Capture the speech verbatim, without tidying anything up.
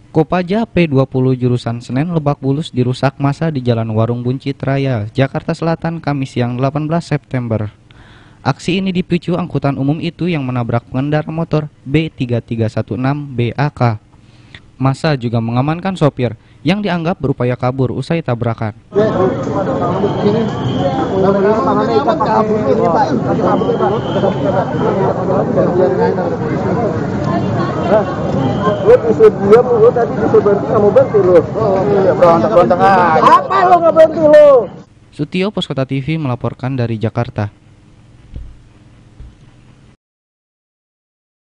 Kopaja P dua puluh jurusan Senen Lebak Bulus dirusak massa di Jalan Warung Buncit Raya, Jakarta Selatan, Kamis siang delapan belas September. Aksi ini dipicu angkutan umum itu yang menabrak pengendara motor B tiga tiga satu enam B A K. Massa juga mengamankan sopir yang dianggap berupaya kabur usai tabrakan. Lu disuruh diam, lu tadi disuruh berhenti, nggak mau berhenti lu. Oh iya, berontak-berontak aja. Apa lu nggak berhenti lu? Sutio, Poskota T V melaporkan dari Jakarta.